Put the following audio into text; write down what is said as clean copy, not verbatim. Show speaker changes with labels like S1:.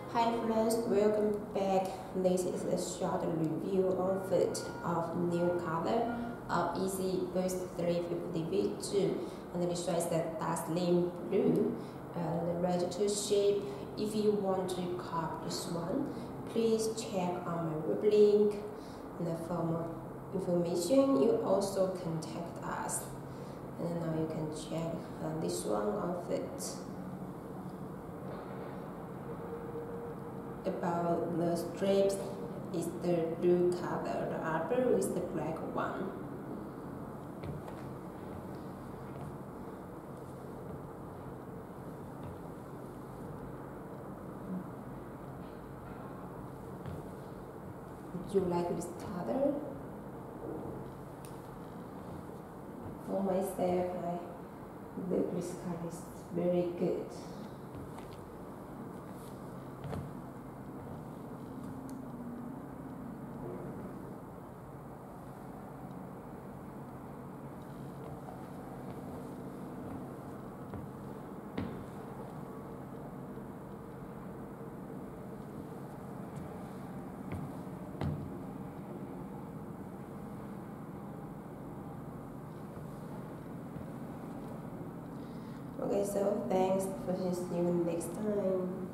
S1: Hi friends, welcome back. This is a short review on fit of new color of Yeezy Boost 350 V2, and this one is the Dazzling blue and ready to ship. If you want to copy this one, please check on my web link. And for more information, you also contact us. And now you can check this one on fit. About the strips is the blue color, the upper is the black one. Would you like this color? For myself, I look this color is very good. Okay, so thanks for seeing you next time.